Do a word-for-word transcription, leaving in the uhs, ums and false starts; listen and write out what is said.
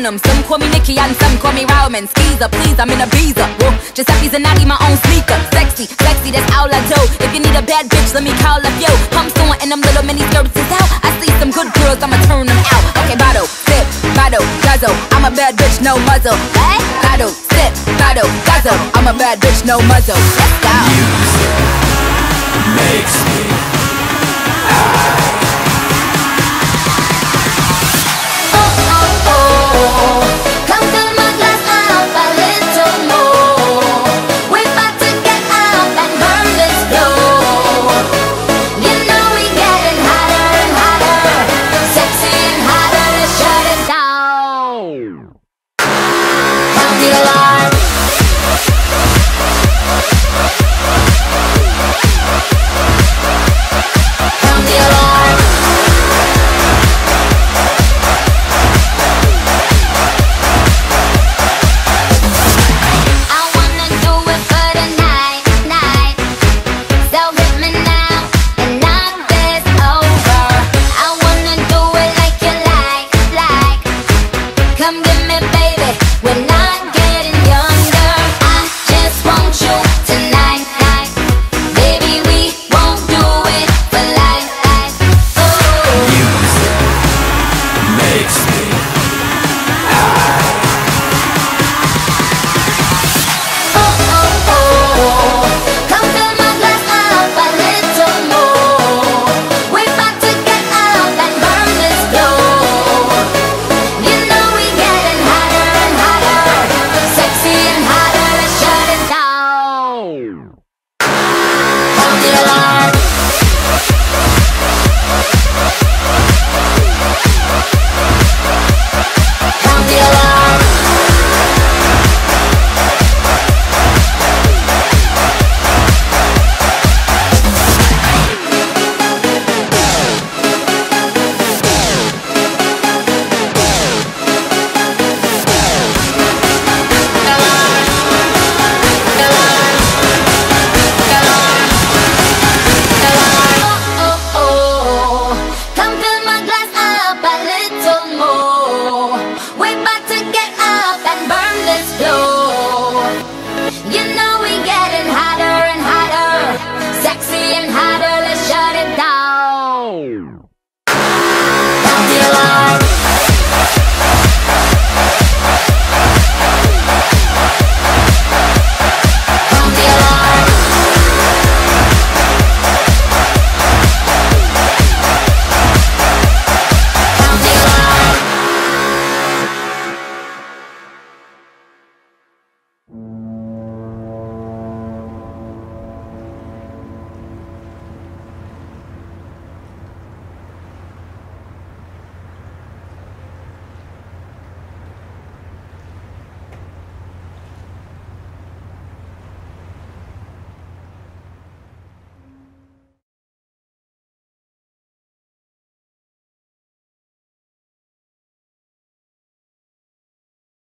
them. Some call me Nicki and some call me Rowman. Skeezer, please, I'm in a Beezer. Whoa, Giuseppe's and Nagi, my own sneaker. Sexy, sexy, that's all I do. If you need a bad bitch, let me call up yo. Pumps on and them little mini skirts is out. I see some good girls, I'ma turn them out. Okay, bottle, sip, bottle, guzzle. I'm a bad bitch, no muzzle. Hey, bottle, sip, bottle, guzzle. I'm a bad bitch, no muzzle. Let's go. Music makes me